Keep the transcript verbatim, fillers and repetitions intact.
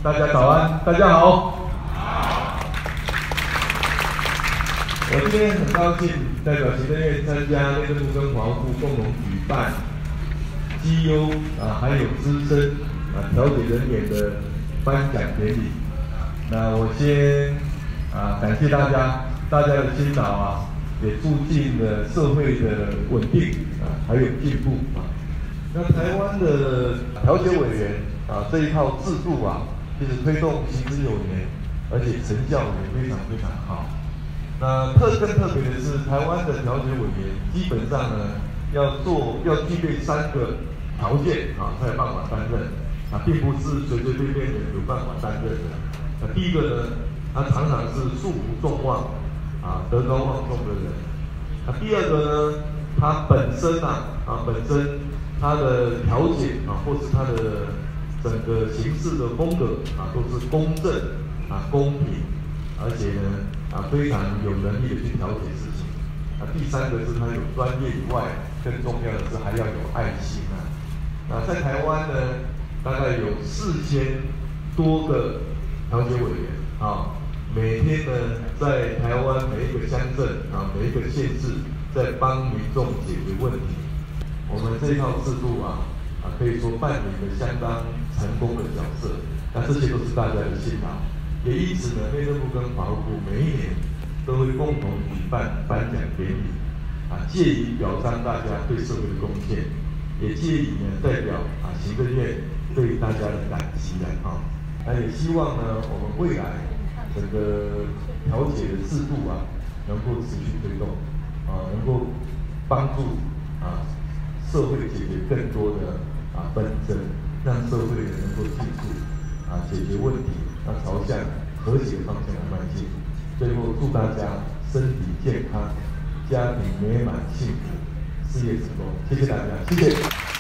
大家早安，大家好。我今天很高兴代表行政院参加内政部跟法务部共同举办绩优啊，还有资深啊调解人员的颁奖典礼。那我先啊感谢大家，大家的辛劳啊，也促进了社会的稳定啊，还有进步啊。那台湾的调解委员啊这一套制度啊，其实推动行之有年，而且成效也非常非常好。那特更特别的是，台湾的调解委员基本上呢，要做要具备三个条件啊，才有办法担任啊，并不是随随便便的有办法担任的。那第一个呢，他常常是素无众望啊，德高望重的人。那第二个呢，他本身啊啊本身他的调解啊，或是他的整个行事的风格啊，都是公正啊公平，而且呢。啊，非常有能力的去调解事情。啊，第三个是他有专业以外，更重要的是还要有爱心啊。那在台湾呢，大概有四千多个调解委员啊，每天呢在台湾每一个乡镇啊，每一个县市，在帮民众解决问题。我们这一套制度啊，啊可以说扮演了相当成功的角色。那这些都是大家的辛劳。也因此呢，内政部跟法务部每一年都会共同举办颁奖典礼，啊，借以表彰大家对社会的贡献，也借以呢代表啊行政院对大家的感激啊，啊，那也希望呢我们未来整个调解的制度啊能够持续推动，啊，能够帮助啊社会解决更多的啊纷争，让社会能够进步啊解决问题。那朝向和谐的方向来迈进。最后，祝大家身体健康，家庭美满幸福，事业成功。谢谢大家，谢谢。